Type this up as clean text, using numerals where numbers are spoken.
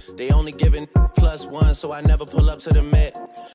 They only giving +1, so I never pull up to the Met.